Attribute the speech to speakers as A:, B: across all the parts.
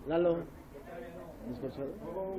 A: Lalo, dispersado.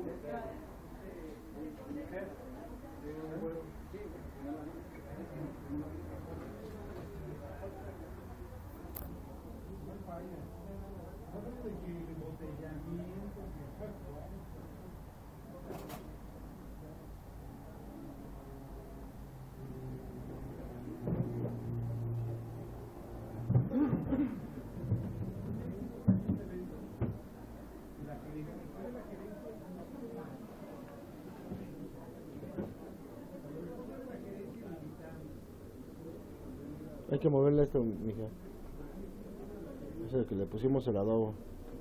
A: Hay que moverle esto, mija. Es el que le pusimos el adobo.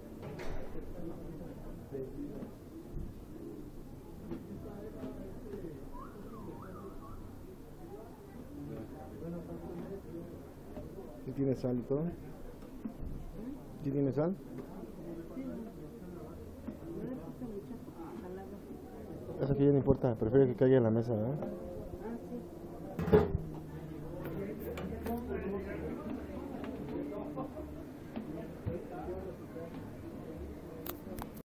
A: ¿Sí tiene sal y todo? ¿Sí tiene sal? Eso aquí ya no importa, prefiero que caiga en la mesa, ¿eh?